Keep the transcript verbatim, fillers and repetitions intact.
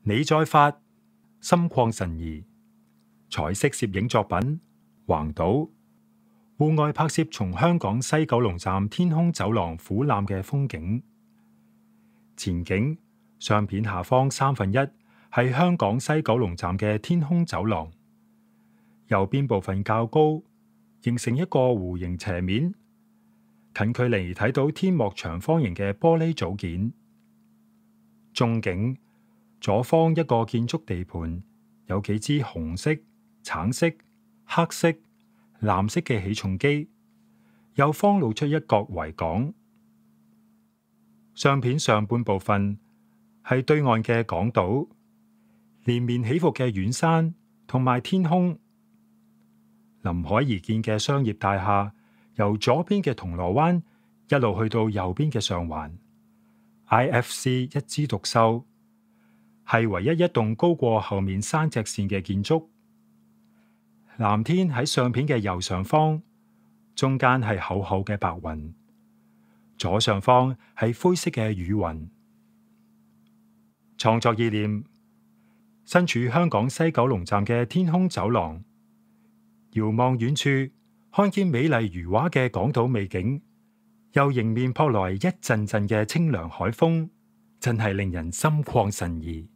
你再發，心曠神怡。彩色攝影作品，橫島。戶外拍攝從香港西九龍站天空走廊俯瞰嘅風景。前景，相片下方三分一係香港西九龍站嘅天空走廊，右邊部分較高，形成一個弧形斜面。近距離睇到天幕長方形嘅玻璃組件。中景，左方一個建築地盤，有幾支紅色、橙色、黑色、藍色嘅起重機，右方露出一角維港。相片上半部分係對岸嘅港島，連綿起伏嘅遠山同埋天空。臨海而建嘅商業大廈，由左邊嘅銅鑼灣一路去到右邊嘅上環。I F C 一枝獨秀，係唯一一棟高過後面山脊線嘅建築。藍天喺相片嘅右上方，中間係厚厚嘅白雲，左上方係灰色嘅雨雲。創作意念：身處香港西九龍站嘅天空走廊，遙望遠處，看見美麗如畫嘅港島美景，又迎面撲來一陣陣嘅清涼海風，真係令人心曠神怡。